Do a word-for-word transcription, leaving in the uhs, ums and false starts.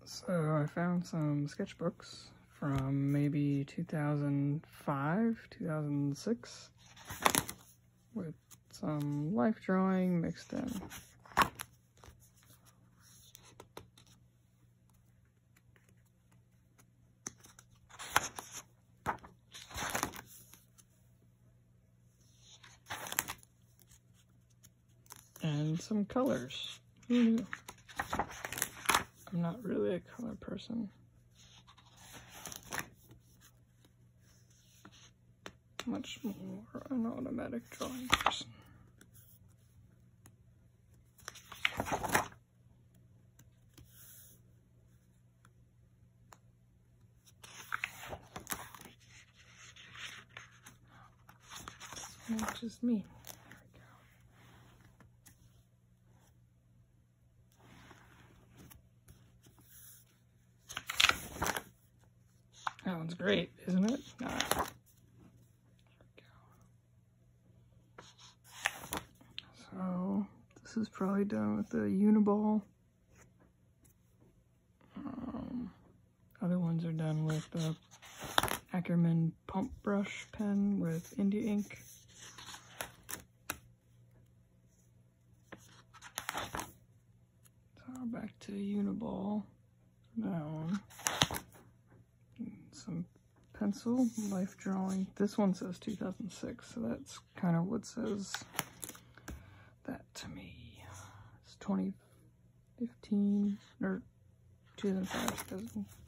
So I found some sketchbooks from maybe two thousand five, two thousand six with some life drawing mixed in. And some colors. Who knew? I'm not really a color person. Much more an automatic drawing person. That's just me. That one's great, isn't it? Nah. So this is probably done with the Uniball. Um, other ones are done with the Ackerman pump brush pen with India ink. So back to Uniball. That one. Some pencil, life drawing. This one says two thousand six, so that's kind of what says that to me. It's twenty fifteen, or two thousand five, two thousand